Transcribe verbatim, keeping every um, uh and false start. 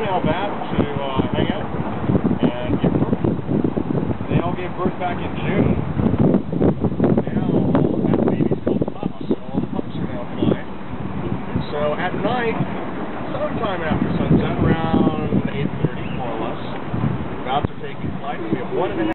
female bat to uh, hang out and give birth. They all gave birth back in June. Now all of that babies called pups. All the pups are now flying. So at night, sometime after sunset, around eight thirty more or less, bats are taking flight. We have one and a half